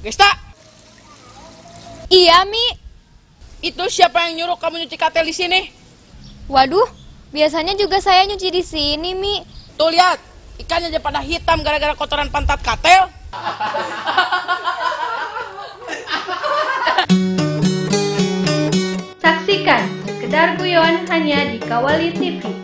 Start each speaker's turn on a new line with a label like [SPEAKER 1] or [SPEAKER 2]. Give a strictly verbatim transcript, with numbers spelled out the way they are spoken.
[SPEAKER 1] Gesta,
[SPEAKER 2] Iya, Mi.
[SPEAKER 1] itu siapa yang nyuruh kamu nyuci katel di sini?
[SPEAKER 2] Waduh, biasanya juga saya nyuci di sini, Mi.
[SPEAKER 1] Tuh lihat, ikannya aja pada hitam gara-gara kotoran pantat katel.
[SPEAKER 3] Saksikan Sekedar Guyon hanya di Kawali T V.